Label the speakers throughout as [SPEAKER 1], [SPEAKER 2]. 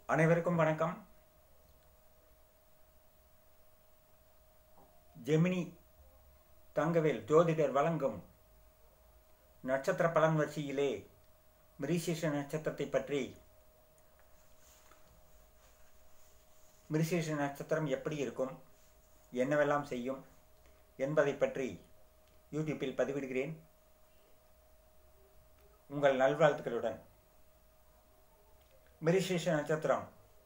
[SPEAKER 1] அனைவருக்கும் வணக்கம். ஜெமினி தங்கவேல் ஜோதிடர் வழங்கும் நட்சத்திர பலன் வரிசையிலே மிருகசீரிஷ நட்சத்திரத்தை பற்றி, மிருகசீரிஷ நட்சத்திரம் எப்படி இருக்கும், என்னவெல்லாம் செய்யும் என்பதை பற்றி யூடியூப்பில் பதிவிடுகிறேன். உங்கள் நல்வாழ்த்துக்களுடன். மிருகசீரிஷ நட்சத்திரம்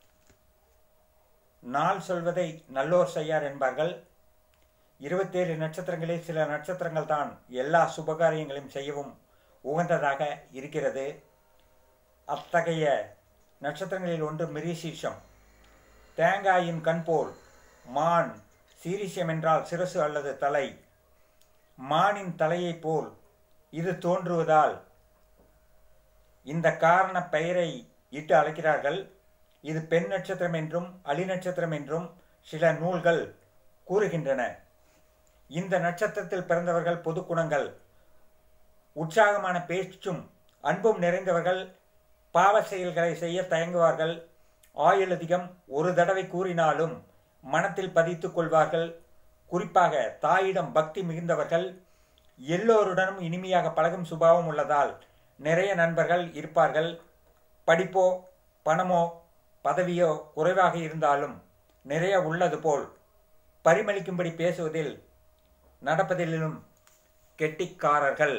[SPEAKER 1] நாள் சொல்வதை நல்லோர் செய்யார் என்பார்கள். 27 நட்சத்திரங்களில் சில நட்சத்திரங்கள் தான் எல்லா சுபகாரியங்களையும் செய்யவும் உகந்ததாக இருக்கிறது. அத்தகைய நட்சத்திரங்களில் ஒன்று மிருகசீரிஷம். தேங்காயின் கண் போல் மான், சீரிஷம் என்றால் சிரசு அல்லது தலை, மானின் தலையைப் போல் இது தோன்றுவதால் இந்த காரண பெயரை இட்டு அழைக்கிறார்கள். இது பெண் நட்சத்திரம் என்றும் அலி நட்சத்திரம் என்றும் சில நூல்கள் கூறுகின்றன. இந்த நட்சத்திரத்தில் பிறந்தவர்கள் பொது குணங்கள், உற்சாகமான பேச்சும் அன்பும் நிறைந்தவர்கள். பாவ செயல்களை செய்ய தயங்குவார்கள். ஆயுள் அதிகம், ஒரு தடவை கூறினாலும் மனத்தில் பதித்துக் கொள்வார்கள். குறிப்பாக தாயிடம் பக்தி மிகுந்தவர்கள். எல்லோருடனும் இனிமையாக பழகும் சுபாவம் உள்ளதால் நிறைய நண்பர்கள் இருப்பார்கள். படிப்போ பணமோ பதவியோ குறைவாக இருந்தாலும் நிறைய உள்ளது போல் பரிமளிக்கும்படி பேசுவதில் நடப்பதிலும் கெட்டிக்காரர்கள்.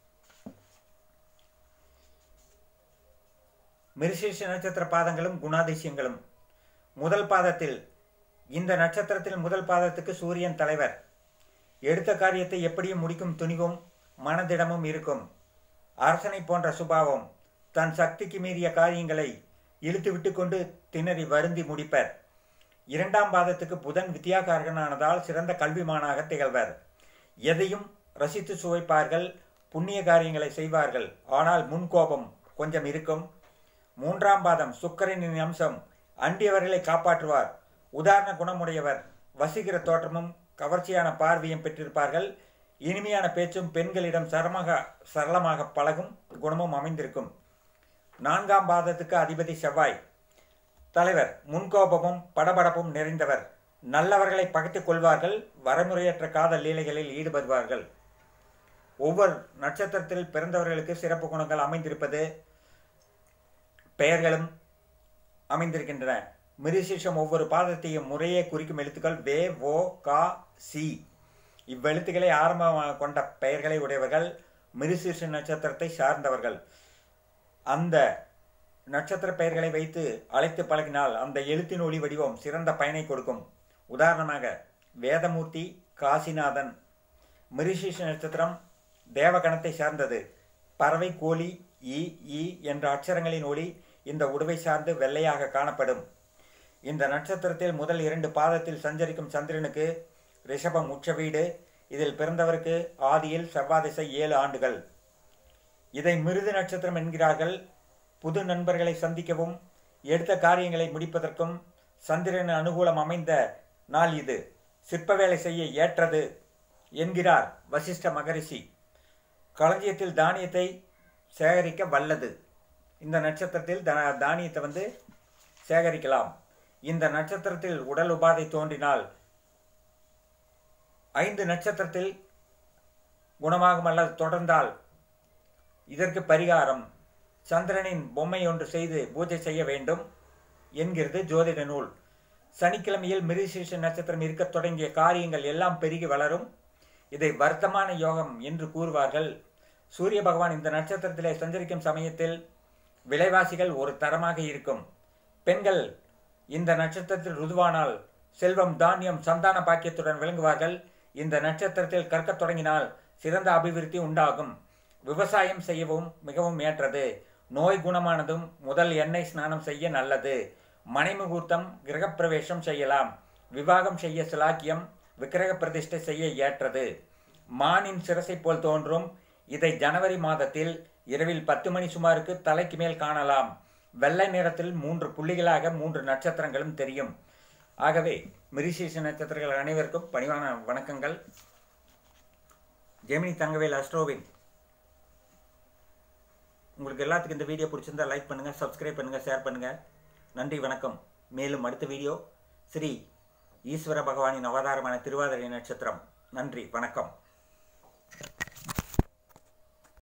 [SPEAKER 1] மிருகசீரிஷ நட்சத்திர பாதங்களும் குணாதிசயங்களும். முதல் பாதத்தில், இந்த நட்சத்திரத்தில் முதல் பாதத்துக்கு சூரியன் தலைவர். எடுத்த காரியத்தை எப்படியும் முடிக்கும் துணிவும் மனதிடமும் இருக்கும். அரசனை போன்ற சுபாவம். தன் சக்திக்கு மீறிய காரியங்களை இழுத்து விட்டு கொண்டு திணறி வருந்தி முடிப்பர். இரண்டாம் பாதத்துக்கு புதன் வித்தியாகாரகனானதால் சிறந்த கல்விமானாக திகழ்வர். எதையும் ரசித்து சுவைப்பார்கள். புண்ணிய காரியங்களை செய்வார்கள். ஆனால் முன்கோபம் கொஞ்சம் இருக்கும். மூன்றாம் பாதம் சுக்கிரனின் அம்சம். அண்டியவர்களை காப்பாற்றுவார். உதாரண குணமுடையவர். வசீகர தோற்றமும் கவர்ச்சியான பார்வையும் பெற்றிருப்பார்கள். இனிமையான பேச்சும் பெண்களிடம் சரளமாக பழகும் குணமும் அமைந்திருக்கும். நான்காம் பாதத்துக்கு அதிபதி செவ்வாய் தலைவர். முன்கோபமும் படபடப்பும் நிறைந்தவர். நல்லவர்களை பகைத்துக் கொள்வார்கள். வரமுறையற்ற காதல் லீலைகளில் ஈடுபடுவார்கள். ஒவ்வொரு நட்சத்திரத்தில் பிறந்தவர்களுக்கு சிறப்பு குணங்கள் அமைந்திருப்பது, பெயர்களும் அமைந்திருக்கின்றன. மிருகசீரிஷம் ஒவ்வொரு பாதத்தையும் முறையே குறிக்கும் எழுத்துக்கள் வே, ஓ, கா, சி. இவ்வெழுத்துக்களை ஆரம்பமாக கொண்ட பெயர்களை உடையவர்கள் மிருகசீரிஷ நட்சத்திரத்தை சார்ந்தவர்கள். அந்த நட்சத்திர பெயர்களை வைத்து அழைத்து பழகினால் அந்த எழுத்தின் ஒளி வடிவம் சிறந்த பயனை கொடுக்கும். உதாரணமாக வேதமூர்த்தி, காசிநாதன். மிருகசீரிஷ நட்சத்திரம் தேவகணத்தை சார்ந்தது. பறவை, கோழி, ஈ என்ற அட்சரங்களின் ஒளி இந்த உடுவை சார்ந்து வெள்ளையாக காணப்படும். இந்த நட்சத்திரத்தில் முதல் 2 பாதத்தில் சஞ்சரிக்கும் சந்திரனுக்கு ரிஷபம் உச்ச வீடு. இதில் பிறந்தவருக்கு ஆதியில் செவ்வாதிசை 7 ஆண்டுகள். இதை மிருது நட்சத்திரம் என்கிறார்கள். புது நண்பர்களை சந்திக்கவும் எடுத்த காரியங்களை முடிப்பதற்கும் சந்திரன் அனுகூலம் அமைந்த நாள் இது. சிற்ப வேலை செய்ய ஏற்றது என்கிறார் வசிஷ்ட மகரிஷி. களஞ்சியத்தில் தானியத்தை சேகரிக்க வல்லது. இந்த நட்சத்திரத்தில் தானியத்தை சேகரிக்கலாம். இந்த நட்சத்திரத்தில் உடல் உபாதை தோன்றினால் 5 நட்சத்திரத்தில் குணமாகும் அல்லது தொடர்ந்தால் இதற்கு பரிகாரம் சந்திரனின் பொம்மை ஒன்று செய்து பூஜை செய்ய வேண்டும் என்கிறது ஜோதிட நூல். சனிக்கிழமையில் மிருகசீரிஷ நட்சத்திரம் இருக்க தொடங்கிய காரியங்கள் எல்லாம் பெருகி வளரும். இதை வர்த்தமான யோகம் என்று கூறுவார்கள். சூரிய பகவான் இந்த நட்சத்திரத்திலே சஞ்சரிக்கும் சமயத்தில் விலைவாசிகள் ஒரு தரமாக இருக்கும். பெண்கள் இந்த நட்சத்திரத்தில் ருதுவானால் செல்வம், தானியம், சந்தான பாக்கியத்துடன் விளங்குவார்கள். இந்த நட்சத்திரத்தில் கற்கத் தொடங்கினால் சிறந்த அபிவிருத்தி உண்டாகும். விவசாயம் செய்யவும் மிகவும் ஏற்றது. நோய் குணமானதும் முதல் எண்ணெய் ஸ்நானம் செய்ய நல்லது. மனைமுகூர்த்தம், கிரகப்பிரவேசம் செய்யலாம். விவாகம் செய்ய சிலாக்கியம், விக்கிரக பிரதிஷ்டை செய்ய ஏற்றது. மானின் சிரசை போல் தோன்றும். இதை ஜனவரி மாதத்தில் இரவில் 10 மணி சுமாருக்கு தலைக்கு மேல் காணலாம். வெள்ளை நிறத்தில் 3 புள்ளிகளாக 3 நட்சத்திரங்களும் தெரியும். ஆகவே மிருகசீரிஷ நட்சத்திரங்கள் அனைவருக்கும் பணிவான வணக்கங்கள். ஜெமினி தங்கவேல் அஸ்ட்ரோவின் உங்களுக்கு எல்லாத்துக்கும் இந்த வீடியோ பிடிச்சிருந்தா லைக் பண்ணுங்கள், சப்ஸ்கிரைப் பண்ணுங்கள், ஷேர் பண்ணுங்கள். நன்றி, வணக்கம். மேலும் அடுத்த வீடியோ ஸ்ரீ ஈஸ்வர பகவானின் அவதாரமான திருவாதிரை நட்சத்திரம். நன்றி, வணக்கம்.